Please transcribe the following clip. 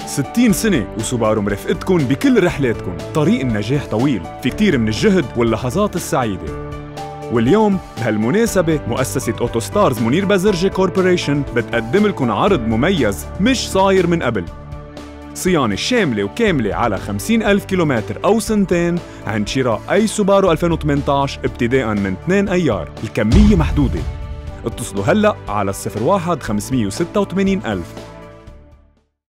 60 سنة وسوبارو مرافقتكم بكل رحلاتكم. طريق النجاح طويل، في كتير من الجهد واللحظات السعيدة. واليوم بهالمناسبة مؤسسة أوتو ستارز منير بازرجي كوربوريشن بتقدم لكم عرض مميز مش صاير من قبل. صيانة شاملة وكاملة على 50,000 كيلومتر أو سنتين عند شراء أي سوبارو 2018 ابتداءً من 2 أيار. الكمية محدودة. اتصلوا هلأ على 01 586 ألف